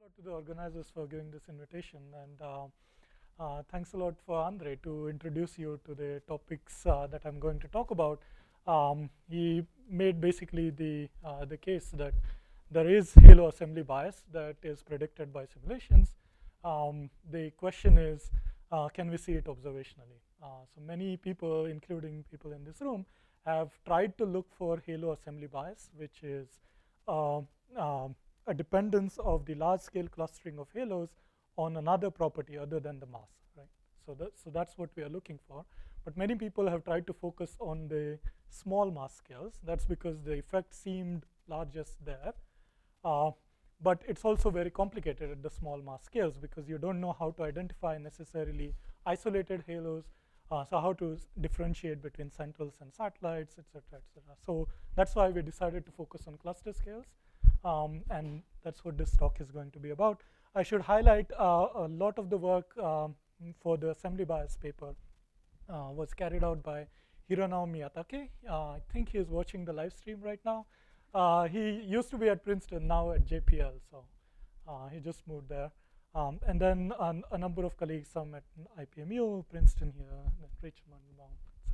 lot to the organizers for giving this invitation, and thanks a lot for Andre to introduce you to the topics that I'm going to talk about. He made basically the case that there is halo assembly bias that is predicted by simulations. The question is, can we see it observationally? So many people, including people in this room, have tried to look for halo assembly bias, which is uh, a dependence of the large-scale clustering of halos on another property other than the mass, right? So that's what we are looking for. But many people have tried to focus on the small mass scales. That's because the effect seemed largest there. Uh, but it's also very complicated at the small mass scales because you don't know how to identify necessarily isolated halos, so how to differentiate between centrals and satellites, et cetera, et cetera. So that's why we decided to focus on cluster scales, and that's what this talk is going to be about. I should highlight a lot of the work for the assembly bias paper was carried out by Hironao Miyatake. I think he is watching the live stream right now. He used to be at Princeton, now at JPL, so he just moved there. And then a number of colleagues, some at IPMU, Princeton here, Richmond, Long,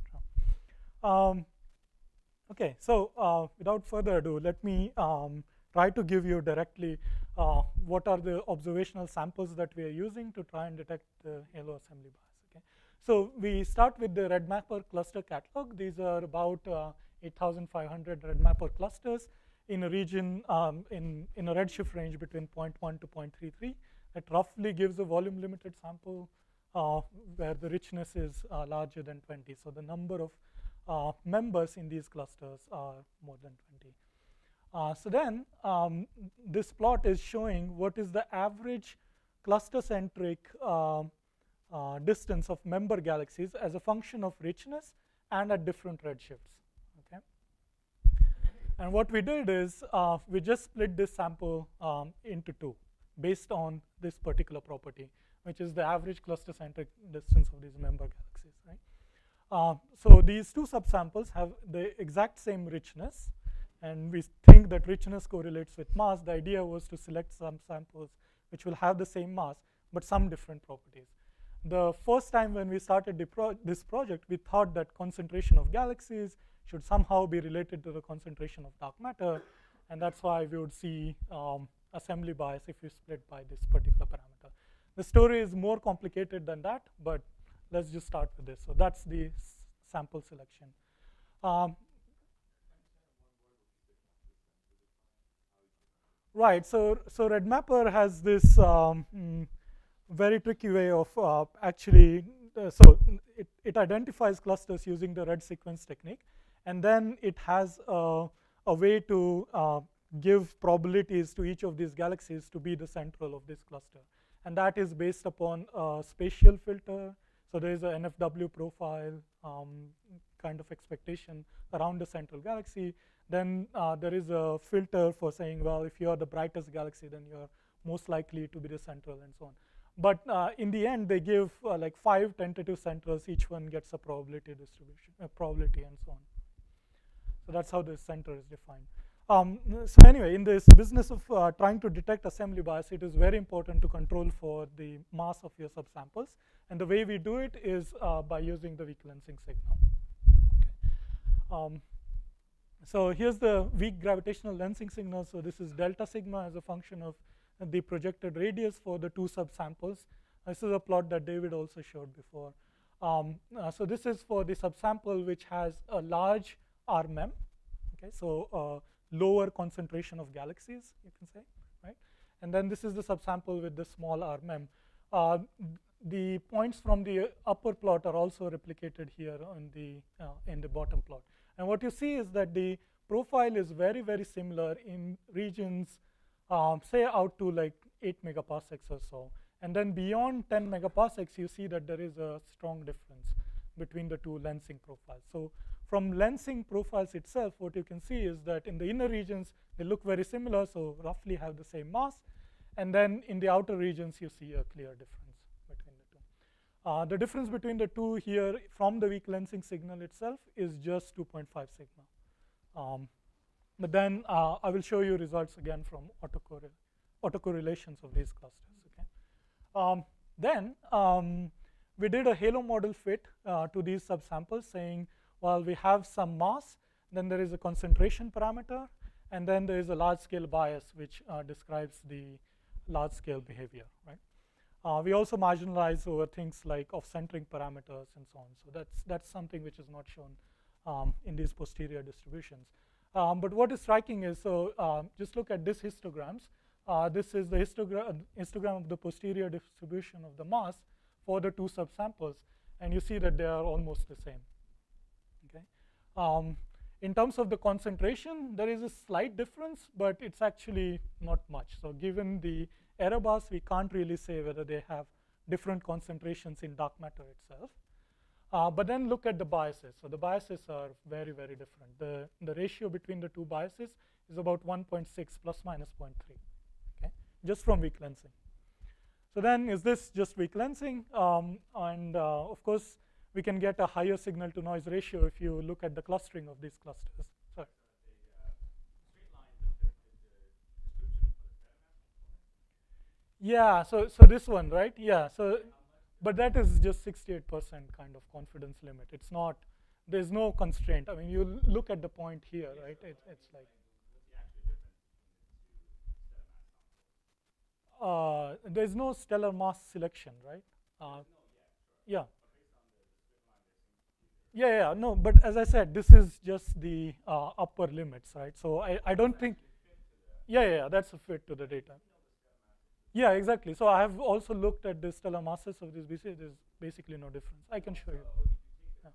etc. Okay, so without further ado, let me try to give you directly what are the observational samples that we are using to try and detect the halo assembly bias. Okay, so we start with the RedMapper cluster catalog. These are about 8,500 RedMapper clusters in a region in a redshift range between 0.1 to 0.33. That roughly gives a volume limited sample where the richness is larger than 20. So the number of members in these clusters are more than 20. So then this plot is showing what is the average cluster-centric distance of member galaxies as a function of richness and at different redshifts. Okay. And what we did is we just split this sample into two based on this particular property, which is the average cluster-centric distance of these member galaxies. Right. So these two subsamples have the exact same richness, and we think that richness correlates with mass. The idea was to select some samples which will have the same mass, but some different properties. The first time when we started this project, we thought that concentration of galaxies should somehow be related to the concentration of dark matter, and that's why we would see assembly bias if we split by this particular parameter. The story is more complicated than that, but let's just start with this. So that's the sample selection. Right, so RedMapper has this very tricky way of actually, it identifies clusters using the red sequence technique, and then it has a way to give probabilities to each of these galaxies to be the central of this cluster. And that is based upon a spatial filter. So there is a NFW profile kind of expectation around the central galaxy. Then there is a filter for saying, well, if you are the brightest galaxy, then you're most likely to be the central and so on. But in the end, they give like 5 tentative centers. Each one gets a probability distribution, probability and so on. So that's how the center is defined. So anyway, in this business of trying to detect assembly bias, it is very important to control for the mass of your subsamples. And the way we do it is by using the weak lensing signal. Okay. So here's the weak gravitational lensing signal. So this is delta sigma as a function of the projected radius for the two subsamples. This is a plot that David also showed before. So this is for the subsample which has a large RMEM. Okay, so lower concentration of galaxies, you can say, right? And then this is the subsample with the small RMEM. The points from the upper plot are also replicated here on in the bottom plot. And what you see is that the profile is very, very similar in regions, say out to like 8 megaparsecs or so. And then beyond 10 megaparsecs, you see that there is a strong difference between the two lensing profiles. So from lensing profiles itself, what you can see is that in the inner regions, they look very similar, so roughly have the same mass. And then in the outer regions, you see a clear difference between the two. The difference between the two here from the weak lensing signal itself is just 2.5 sigma. But then I will show you results again from autocorrelations of these clusters. Okay. Then we did a halo model fit to these subsamples, saying, well, we have some mass, then there is a concentration parameter, and then there is a large-scale bias which describes the large-scale behavior, right? We also marginalize over things like off-centering parameters and so on. So that's something which is not shown in these posterior distributions. But what is striking is, so just look at this histograms. This is the histogram of the posterior distribution of the mass for the two subsamples, and you see that they are almost the same. Okay. In terms of the concentration, there is a slight difference, but it's actually not much. So given the error bars, we can't really say whether they have different concentrations in dark matter itself. But then look at the biases. So the biases are very, very different. The ratio between the two biases is about 1.6 plus minus 0.3, okay, just from weak lensing. So then is this just weak lensing? Of course, we can get a higher signal to noise ratio if you look at the clustering of these clusters. Sorry. Yeah, so this one, right? Yeah, so, but that is just 68% kind of confidence limit. It's not, there's no constraint. I mean, you look at the point here, right? It's like, there's no stellar mass selection, right? Yeah. Yeah, no, but as I said, this is just the upper limits, right? So I don't think, yeah, that's a fit to the data. Yeah, exactly. So I have also looked at the stellar masses of these BCs. There's basically no difference. I can show you. Yeah.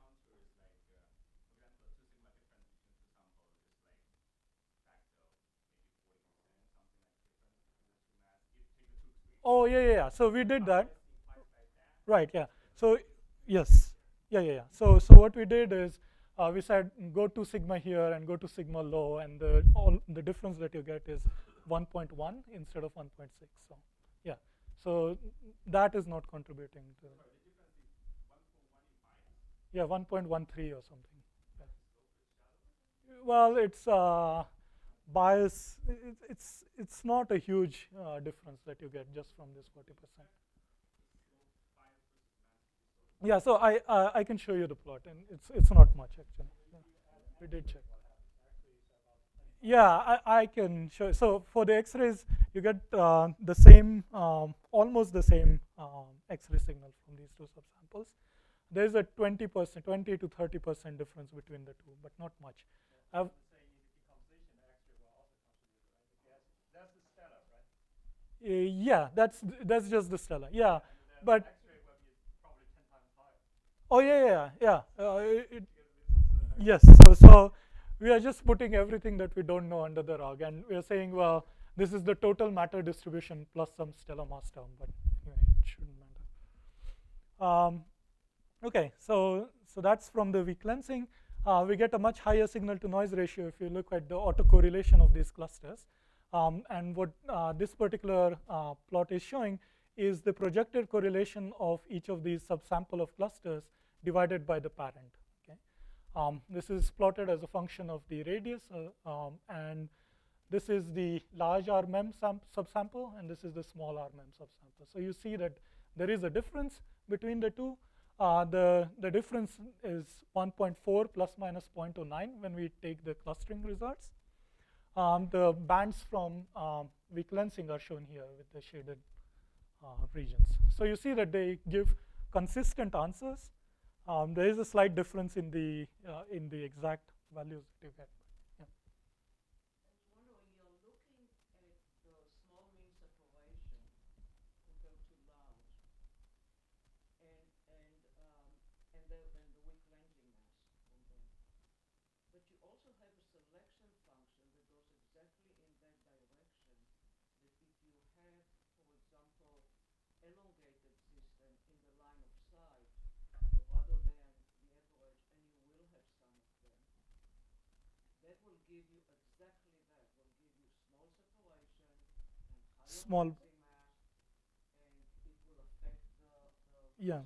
Oh, yeah. So we did that. Right, yeah. So yes, yeah. So what we did is we said go to sigma here and go to sigma low, and the difference that you get is 1.1 instead of 1.6. So yeah, so that is not contributing to. Yeah, 1.13 or something. Yeah. Well, it's bias. It's not a huge difference that you get just from this 40%. Yeah, so I can show you the plot, and it's not much actually. Yeah. We did check. Yeah, I can show. So for the X-rays, you get the same, almost the same X-ray signal from these two subsamples. There's a 20%, 20 to 30% difference between the two, but not much. Yeah, that's just the stellar. Yeah, but oh yeah. Yes. So we are just putting everything that we don't know under the rug, and we are saying, well, this is the total matter distribution plus some stellar mass term, but anyway, it shouldn't matter. Okay, so that's from the weak lensing. We get a much higher signal to noise ratio if you look at the autocorrelation of these clusters. And what this particular plot is showing is the projected correlation of each of these subsample of clusters divided by the parent. Okay, this is plotted as a function of the radius, and this is the large RMEM subsample, and this is the small RMEM subsample. So you see that there is a difference between the two. The difference is 1.4 plus minus 0.09 when we take the clustering results. The bands from weak lensing are shown here with the shaded regions. So you see that they give consistent answers. There is a slight difference in the exact values that you get. Yeah. Small. Yeah.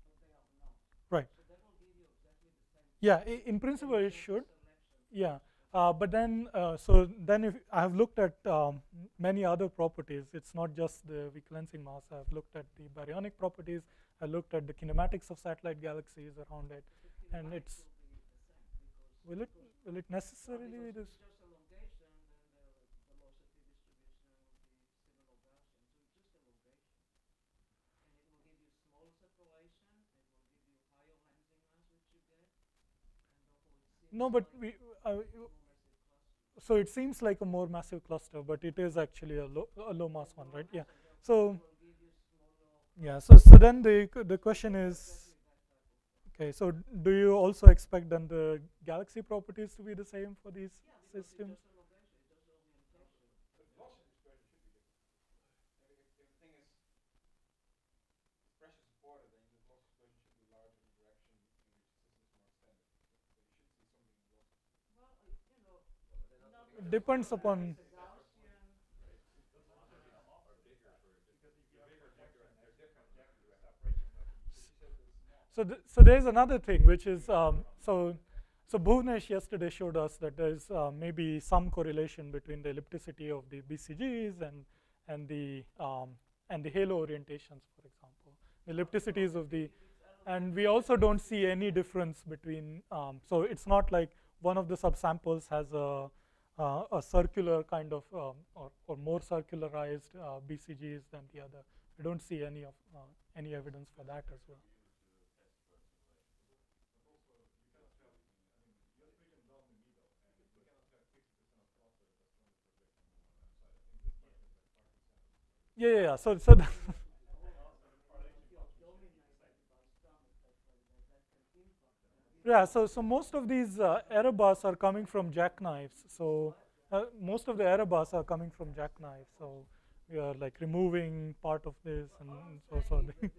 Right. Yeah, in principle it should. Yeah. But then, so then if I have looked at many other properties. It's not just the weak lensing mass. I've looked at the baryonic properties. I looked at the kinematics of satellite galaxies around it, and it's will it will it necessarily be this? No, but uh, so it seems like a more massive cluster, but it is actually a low mass one, right? Yeah. So yeah. So then the question is, okay. So do you also expect then the galaxy properties to be the same for these systems? It depends upon. So there's another thing which is so Bhuvnesh yesterday showed us that there's maybe some correlation between the ellipticity of the BCGs and the halo orientations, for example, the ellipticities of the, and we also don't see any difference between. So it's not like one of the subsamples has a circular kind of or more circularized BCGs than the other. We don't see any evidence for that as well. Yeah. So yeah. So most of these error bars are coming from jackknives. So most of the error bars are coming from jackknives. So we are like removing part of this and so.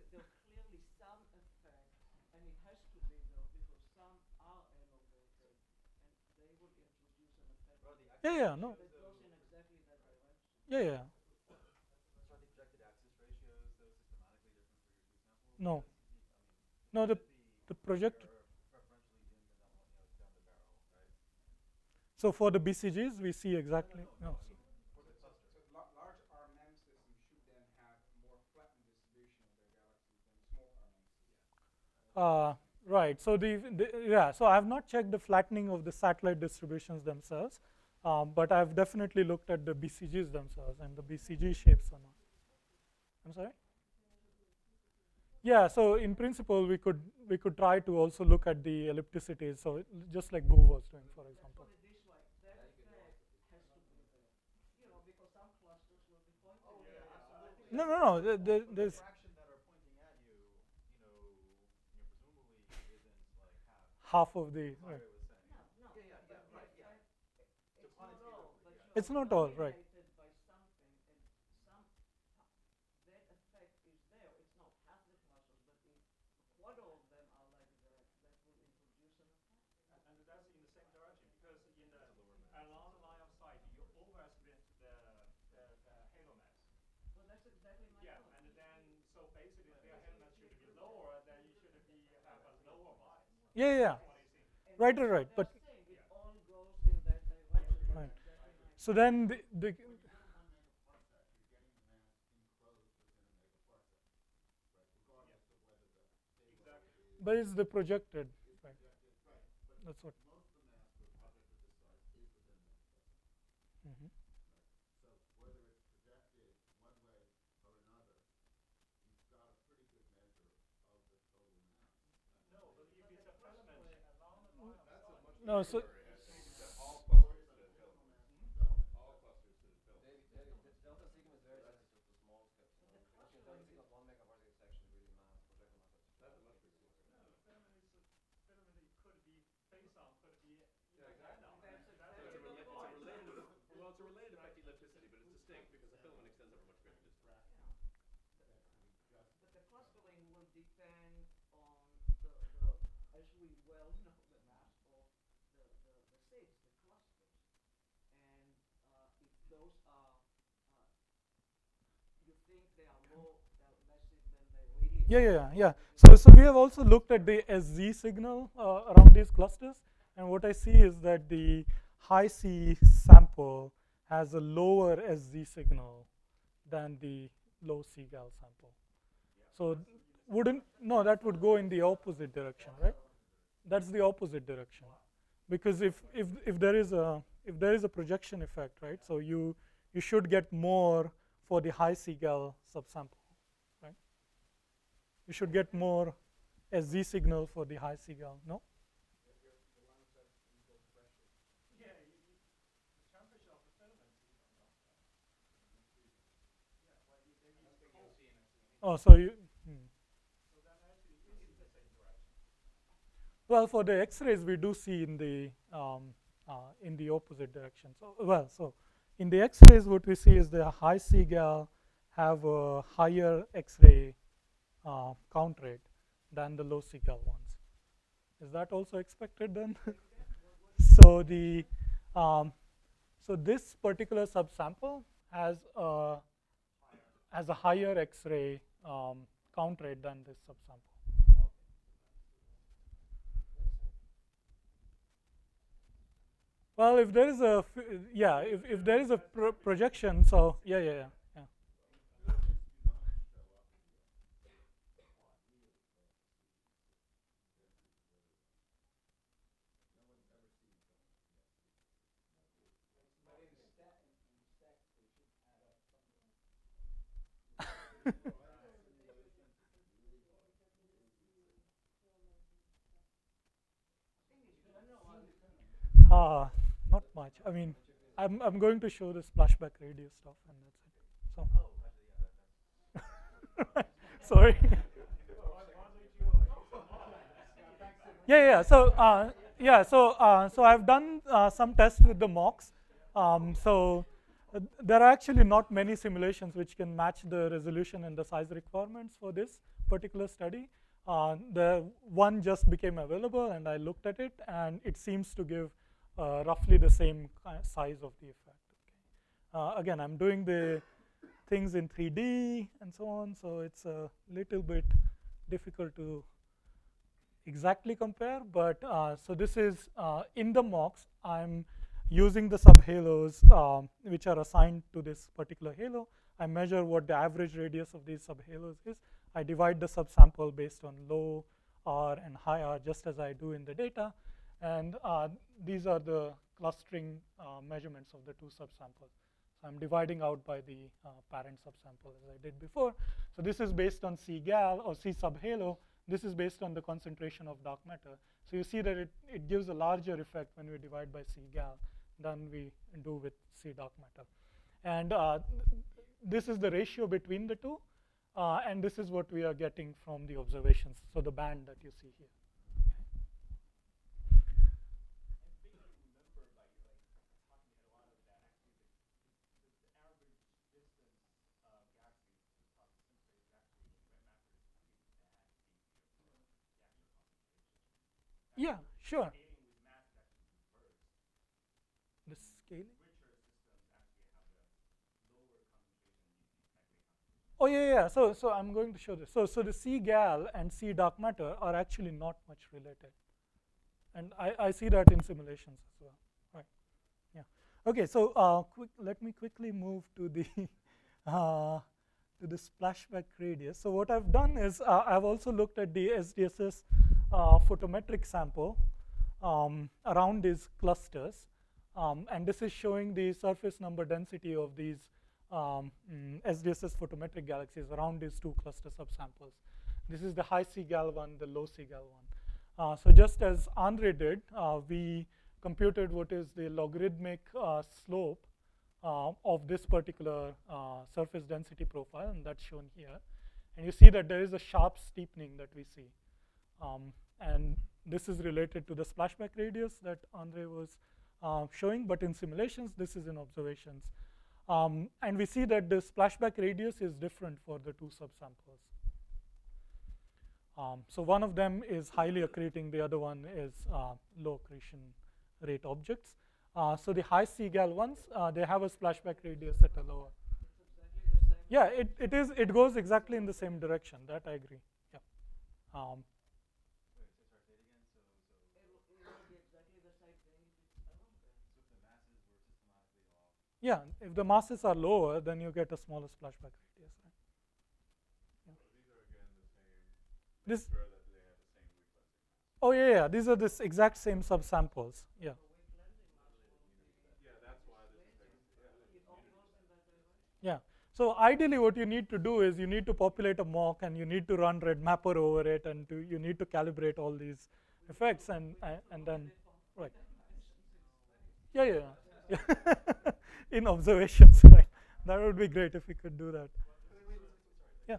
Yeah. No. Yeah. No. No. The project. So for the BCGs, we see exactly. No. Right. So yeah. So I have not checked the flattening of the satellite distributions themselves, but I've definitely looked at the BCGs themselves, and the BCG shapes are not. I'm sorry. Yeah. So in principle, we could try to also look at the ellipticities. So just like Boo was doing, for example. No. There's half of the. Right. It's not all right. Yeah. Right. But right. So then the but it's the projected, right? That's what. Mhm. No, so yeah. So we have also looked at the SZ signal around these clusters, and what I see is that the high C sample has a lower SZ signal than the low C gal sample. So wouldn't, no, that would go in the opposite direction, right? That's the opposite direction. Because if there is a projection effect, right? So you should get more for the high C gal subsample, right? You should get more SZ signal for the high C gal, no? Oh, so you, well, for the X-rays, we do see in the opposite direction. So, well, so in the X-rays, what we see is the high C gal have a higher X-ray count rate than the low C gal ones. Is that also expected then? So the so this particular subsample has a higher X-ray count rate than this subsample. Well, if there is a yeah, if there is a projection, so yeah. Not much. I mean, I'm going to show the splashback radius stuff, and that's it. So, sorry. So I've done some tests with the mocks. There are actually not many simulations which can match the resolution and the size requirements for this particular study. The one just became available, and I looked at it, and it seems to give roughly the same size of the effect. Okay. Again, I'm doing the things in 3D and so on, so it's a little bit difficult to exactly compare, but so this is in the mocks. I'm using the subhalos which are assigned to this particular halo. I measure what the average radius of these subhalos is. I divide the subsample based on low R and high R, just as I do in the data, and these are the clustering measurements of the two subsamples. So I'm dividing out by the parent subsample as I did before. So this is based on C gal or C subhalo. This is based on the concentration of dark matter. So you see that it gives a larger effect when we divide by C gal than we do with C dark matter. And this is the ratio between the two. And this is what we are getting from the observations. So the band that you see here. Yeah, sure. The scaling? Oh yeah. So I'm going to show this. So the C gal and C dark matter are actually not much related, and I see that in simulations as well. Right. Yeah. Okay. So let me quickly move to the to the splashback radius. So what I've done is I've also looked at the SDSS photometric sample around these clusters, and this is showing the surface number density of these SDSS photometric galaxies around these two cluster subsamples. This is the high C gal one, the low C gal one. So just as Andre did, we computed what is the logarithmic slope of this particular surface density profile, and that's shown here. And you see that there is a sharp steepening that we see. And this is related to the splashback radius that Andre was showing, but in simulations, this is in observations. And we see that the splashback radius is different for the two subsamples. So one of them is highly accreting, the other one is low accretion rate objects. So the high C gal ones, they have a splashback radius at a lower. Yeah, it goes exactly in the same direction. That I agree. Yeah. Yeah, if the masses are lower, then you get a smaller splashback radius. Right? Yeah. This. Oh yeah, these are this exact same subsamples. Yeah. Yeah. So ideally, what you need to do is you need to populate a mock, and you need to run RedMapper over it, and you need to calibrate all these effects, and then right. Yeah, yeah, yeah. In observations, right? That would be great if we could do that. Yeah.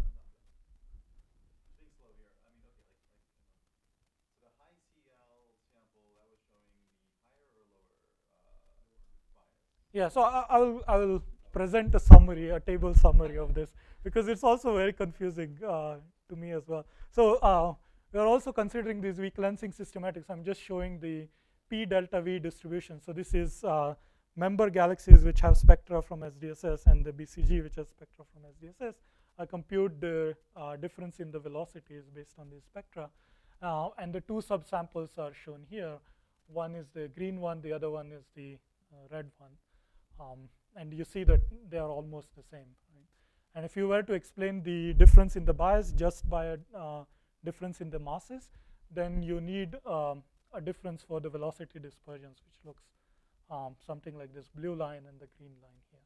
Yeah, so I will present a summary, a table summary of this, because it's also very confusing to me as well. So we are also considering these weak lensing systematics. I'm just showing the P delta V distribution. So this is member galaxies which have spectra from SDSS, and the BCG which has spectra from SDSS. I compute the difference in the velocities based on these spectra. And the two subsamples are shown here. One is the green one, the other one is the red one. And you see that they are almost the same. Right? And if you were to explain the difference in the bias just by a difference in the masses, then you need a difference for the velocity dispersions, which looks something like this blue line and the green line here.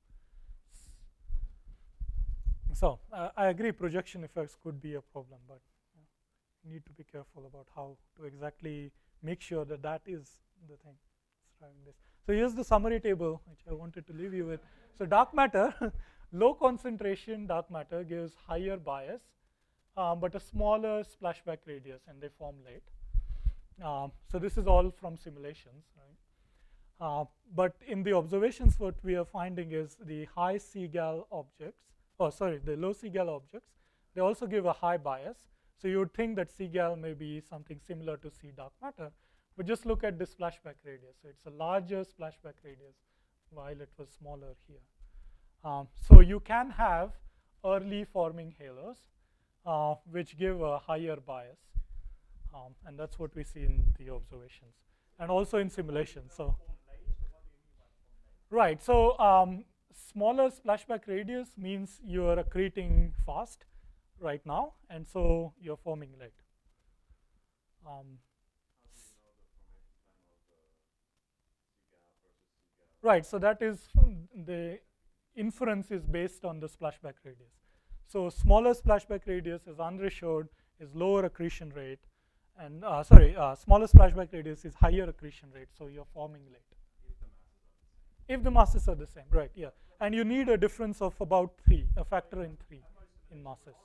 So I agree projection effects could be a problem, but you need to be careful about how to exactly make sure that that is the thing that's driving this. So here's the summary table, which I wanted to leave you with. So dark matter, low concentration dark matter gives higher bias, but a smaller splashback radius, and they form late. So this is all from simulations, right? But in the observations, what we are finding is the high CGAL objects, the low CGAL objects, they also give a high bias. So you would think that CGAL may be something similar to C dark matter, but just look at the splashback radius. So it's a larger splashback radius, while it was smaller here. So you can have early forming halos, which give a higher bias. And that's what we see in the observations, and also in simulations. So, right. So smaller splashback radius means you are accreting fast right now, and so you're forming late. Right. So that is the inference is based on the splashback radius. So smaller splashback radius, as Andre showed, is lower accretion rate, and smaller splashback radius is higher accretion rate. So you're forming late. If the masses are the same, right? Yeah, and you need a difference of about 3, a factor in 3 in masses.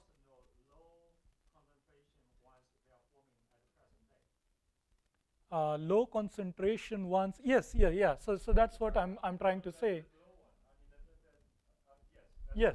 Low concentration ones, yes, yeah. So that's what I'm trying to say. Yes.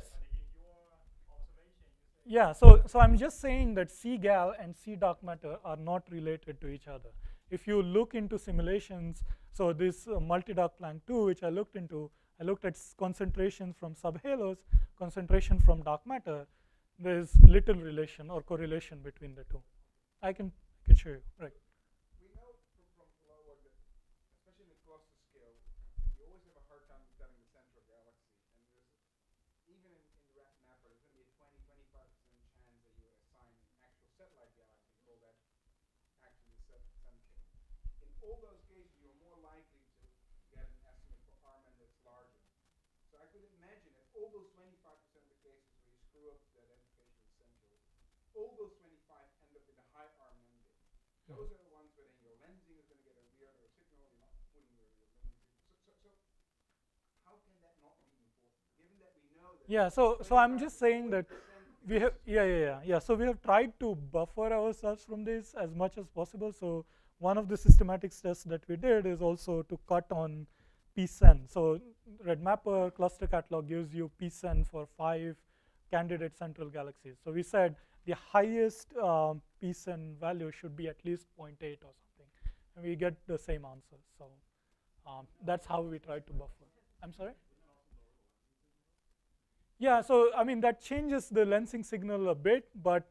Yeah, so I'm just saying that CGAL and C dark matter are not related to each other. If you look into simulations, so this multi-dark Planck 2, which I looked into, I looked at concentration from subhalos, concentration from dark matter. There's little relation or correlation between the two. I can show you, right? We know from Flower that, especially in the cluster scale, you always have a hard time telling the center of galaxy. And there's, even in the RedMapper, there's going to be a 20-25% chance that you assign an actual satellite galaxy, call that actually the sun chain. In all those cases, you're more likely to get an estimate for Arman that's larger. So I could imagine that all those 25% of the cases where you screw up the identification of central, all those 25 end up in a high Arman bit. Those are the ones where then your lensing is going to get a weirder signal. You're not putting your lensing signal. So how can that not be important? Given that we know that. Yeah. So I'm just saying that we have yeah. So we have tried to buffer ourselves from this as much as possible. So one of the systematics tests that we did is also to cut on pSen. So RedMapper cluster catalog gives you pSen for 5 candidate central galaxies. So we said the highest pSen value should be at least 0.8 or something, and we get the same answer. So that's how we try to buffer. I'm sorry? Yeah, so I mean that changes the lensing signal a bit, but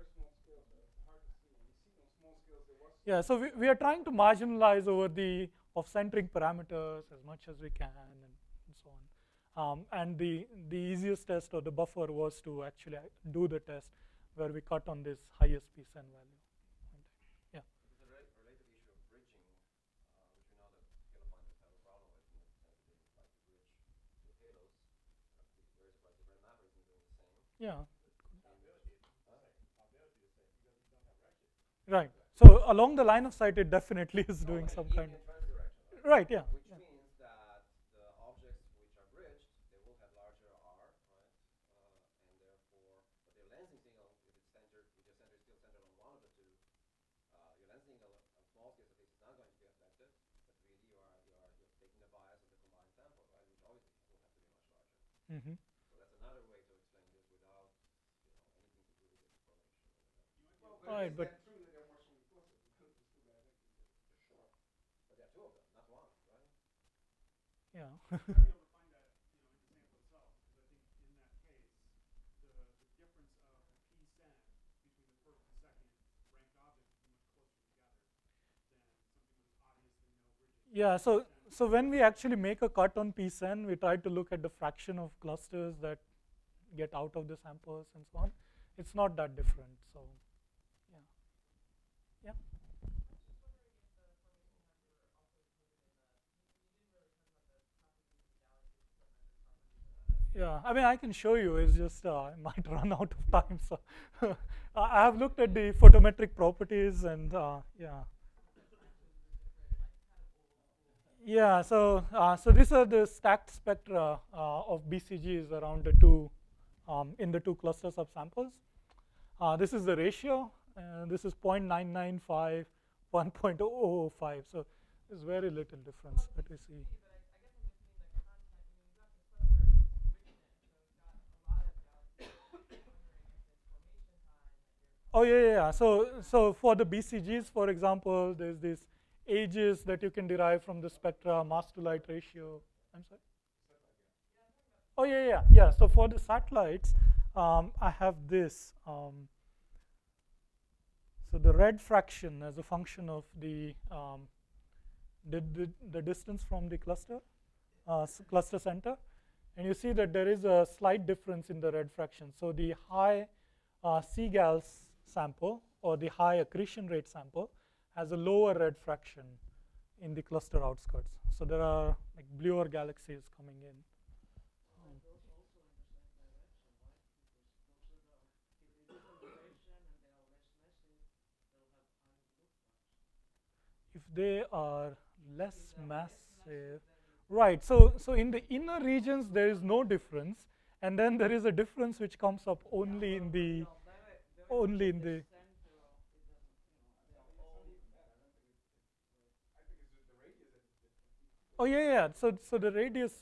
yeah, so we are trying to marginalize over the of centering parameters as much as we can, and so on. And the easiest test or the buffer was to actually do the test where we cut on this highest pSen value. Yeah. It's a related issue of bridging, which we know that scale pointers have a problem with in the sense that they like to bridge to halos. Very surprised the red mapper isn't doing the same. Yeah. Right. Right. So along the line of sight, it definitely is doing some kind of. Transdirectional. Right. Yeah. Which Yeah. means that the objects which are bridged, they will have larger R, right? And therefore, but their lensing signal, if it's centered, if your center is still centered on one of the two, your lensing signal on small scales at least is not going to be affected. But really, you're taking the bias of the combined sample, right? Which obviously will have to be much larger. Mm-hmm. So that's another way to explain this without, anything to do with the deformation. Well, All right, but true that they're more smooth clusters because it's too bad. Sure. But there are two of them, not one, right? yeah. I'd be able to find that, in the sample itself, because I think in that case, the difference of the pSen between the first and second ranked objects is much closer together than something with obviously no bridging. Yeah. So when we actually make a cut on pSen, we try to look at the fraction of clusters that get out of the samples and so on. It's not that different. So, yeah. Yeah. Yeah, I mean, I can show you. It's just I might run out of time. So I have looked at the photometric properties, and yeah. Yeah, so these are the stacked spectra of BCGs around the two, in the two clusters of samples. This is the ratio. This is 0.995, 1.005. So there's very little difference that we see. Oh yeah. So for the BCGs, for example, there's this ages that you can derive from the spectra, mass to light ratio. I'm sorry. Oh yeah. So for the satellites, I have this. So the red fraction as a function of the distance from the cluster, cluster center, and you see that there is a slight difference in the red fraction. So the high C-Gals sample or the high accretion rate sample has a lower red fraction in the cluster outskirts. So there are like bluer galaxies coming in. If they are less massive, right? So in the inner regions there is no difference, and then there is a difference which comes up only in the Oh yeah. So the radius.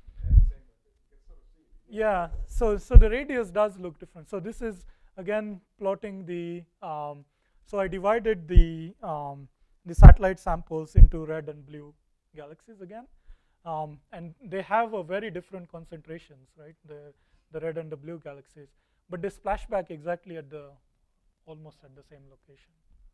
Yeah. So the radius does look different. So this is again plotting the. So I divided the satellite samples into red and blue galaxies again, and they have a very different concentrations, right? The red and the blue galaxies, but they splash back exactly at the almost at the same location.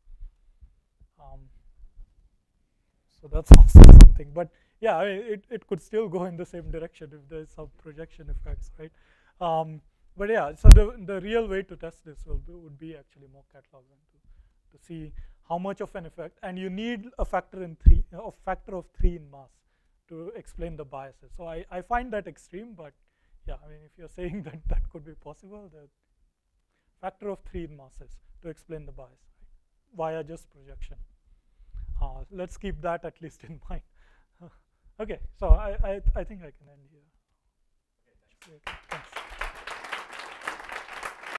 So that's also something, but yeah, I mean, it could still go in the same direction if there's some projection effects, right? But yeah, so the real way to test this would be actually more catalog to see how much of an effect, and you need a factor of 3 in mass to explain the biases. So I find that extreme, but yeah, I mean, if you're saying that that could be possible, the factor of 3 in masses to explain the bias, right, via just projection. Let's keep that at least in mind. Okay, so I think I can end here. Okay, thanks. Thanks.